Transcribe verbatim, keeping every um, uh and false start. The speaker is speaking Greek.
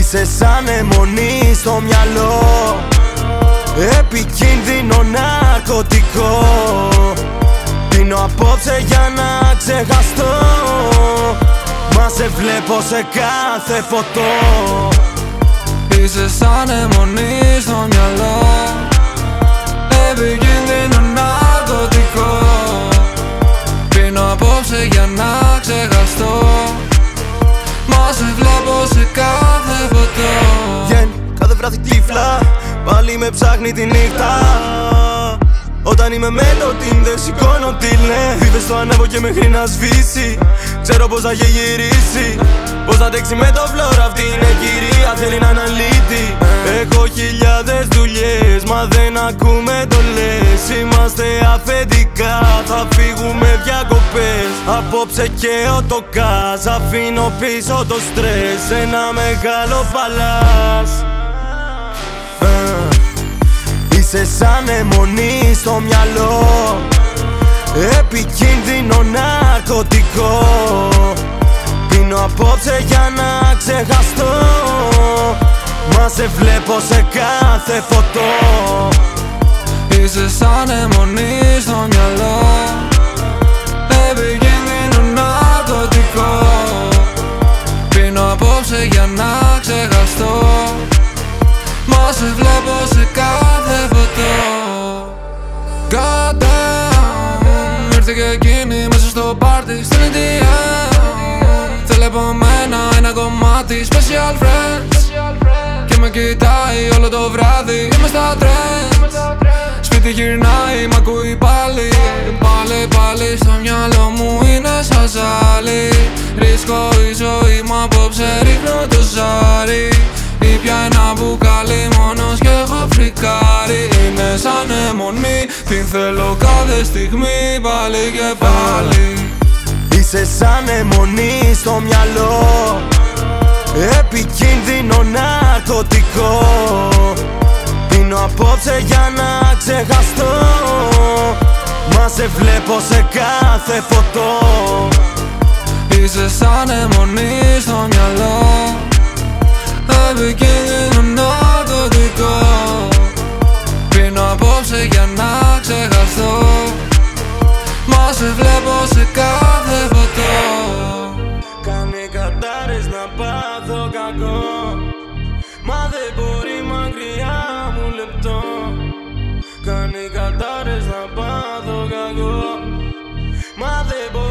Είσαι σαν αιμονή στο μυαλό, επικίνδυνο ναρκωτικό. Πίνω απόψε για να ξεχαστώ, μα σε βλέπω σε κάθε φωτό. Είσαι σαν αιμονή στο μυαλό, επικίνδυνο ναρκωτικό. Πίνω απόψε για να ξεχαστώ, μα σε βλέπω σε κάθε φωτό. Βγαίνει κάθε βράδυ τύφλα, πάλι με ψάχνει τη νύχτα. Όταν είμαι με το team δεν σηκώνω τηλε. Βίβες το ανέβω και μέχρι να σβήσει. Ξέρω πως θα έχει γυρίσει, πως θα αντέξει με το φλόρο. Αυτή είναι κυρία, θέλει να αναλύει. Έχω χιλιάδες δουλειές, μα δεν ακούμε το λες. Είμαστε αφεντικά, θα φύγουμε διακοπές. Απόψε και ο τοκάς, αφήνω πίσω το στρες. Ένα μεγάλο παλάς. Είσαι σαν αιμονή στο μυαλό, επικίνδυνο ναρκωτικό. Πίνω απόψε για να ξεχαστώ, μα σε βλέπω σε κάθε φωτό. Είσαι σαν αιμονή στο μυαλό, επικίνδυνο ναρκωτικό. Πίνω απόψε για να ξεχαστώ, μα σε βλέπω σε κάθε φωτό. God damn, ήρθε και εκείνη μέσα στο πάρτι στην ι ντι εμ. Θέλει από μένα ένα κομμάτι special friends, και με κοιτάει όλο το βράδυ, είμαι στα trends. Σπίτι γυρνάει, μ' ακούει πάλι. Πάλι πάλι στο μυαλό μου είναι σαν ζάλι. Ρίσκω η ζωή μου απόψε, ρίχνω το ζάρι. Ήπια ένα μπουκάλι μόνος και έχω φρικάρει. Είναι σαν αιμονή, την θέλω κάθε στιγμή, πάλι και πάλι. Είσαι σαν αιμονή στο μυαλό, επικίνδυνο ναρκωτικό. Πίνω απόψε για να ξεχαστώ, μα σε βλέπω σε κάθε φωτό. Είσαι σαν αιμονή στο μυαλό, επικίνδυνο ναρκωτικό. Πίνω απόψε για να ξεχαστώ, μα σε βλέπω σε κάθε φωτό. Κάνει κατάρες να πάθω κακό, μα δεν μπορεί μακριά μου λεπτό. Κάνει κατάρες να πάθω κακό, μα δεν μπορεί.